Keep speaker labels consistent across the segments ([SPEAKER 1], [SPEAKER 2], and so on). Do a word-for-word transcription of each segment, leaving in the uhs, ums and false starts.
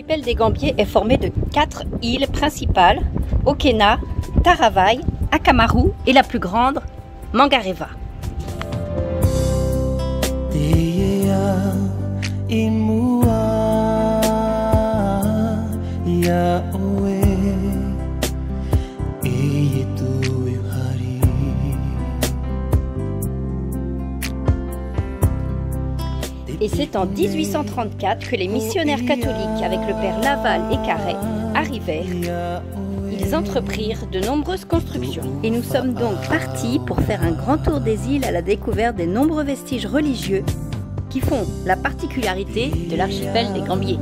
[SPEAKER 1] L'archipel des Gambiers est formé de quatre îles principales, Okena, Taravai, Akamaru et la plus grande, Mangareva. Et c'est en mille huit cent trente-quatre que les missionnaires catholiques, avec le père Laval et Carré, arrivèrent. Ils entreprirent de nombreuses constructions. Et nous sommes donc partis pour faire un grand tour des îles à la découverte des nombreux vestiges religieux qui font la particularité de l'archipel des Gambiers.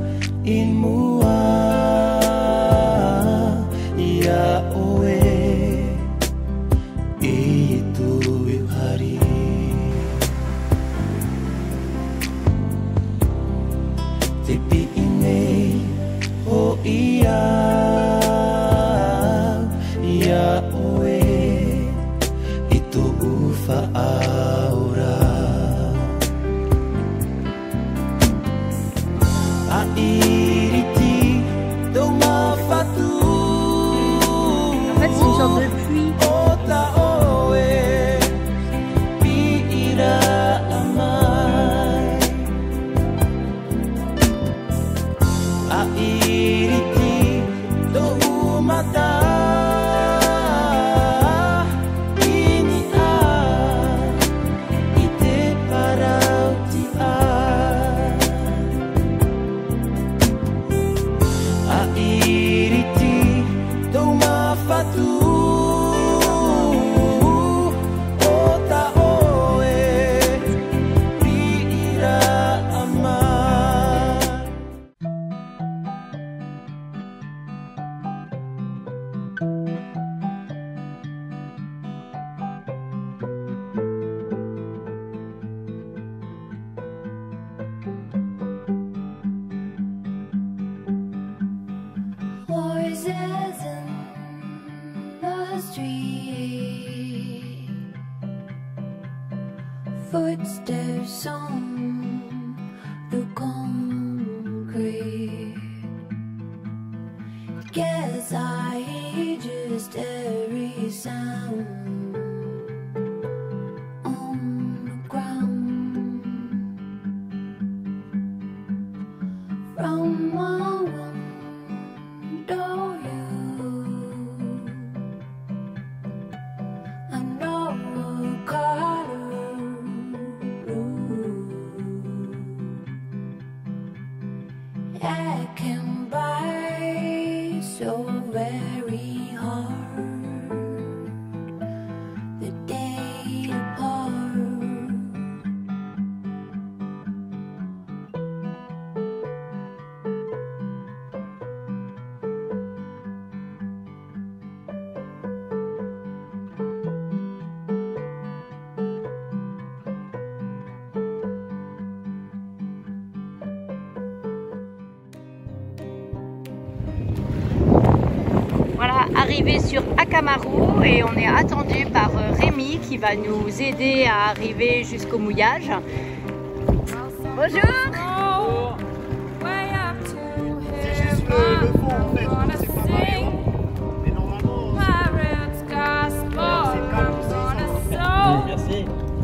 [SPEAKER 2] Footsteps on the concrete. Guess I hear just every sound on the ground. From my window I know a color blue. I can bite so very hard the day apart.
[SPEAKER 1] Voilà, arrivé sur Akamaru et on est attendu par Rémi qui va nous aider à arriver jusqu'au mouillage. Bonjour.
[SPEAKER 3] C'est juste le, le fond en fait, c'est pas variant. Mais normalement, c'est calme, c'est ça. Merci.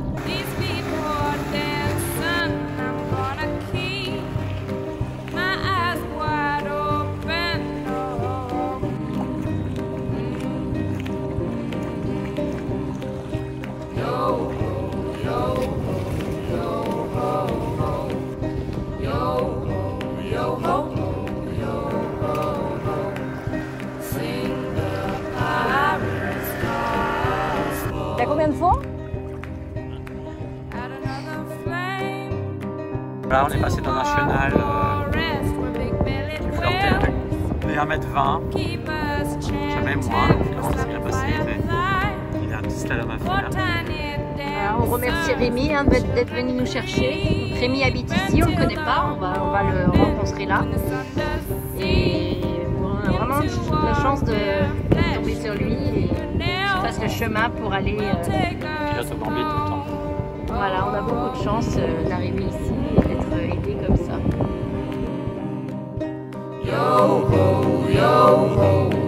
[SPEAKER 1] T'as combien de fois?
[SPEAKER 4] Voilà, on est passé dans un chenal euh, qui flirtait les un mètre vingt, jamais moins, finalement ça s'est bien passé. Il y a un petit slalom à faire.
[SPEAKER 1] Alors, on remercie Rémi hein, d'être venu nous chercher. Rémi habite ici, on ne le connaît pas, on va, on va le rencontrer là. Et bon, on a vraiment la chance de tomber sur lui et qu'il fasse le chemin pour aller. Euh,
[SPEAKER 4] Pilote au Gambie tout le temps.
[SPEAKER 1] Voilà, on a beaucoup de chance euh, d'arriver ici et d'être aidé comme ça.
[SPEAKER 2] Yo ho, yo ho.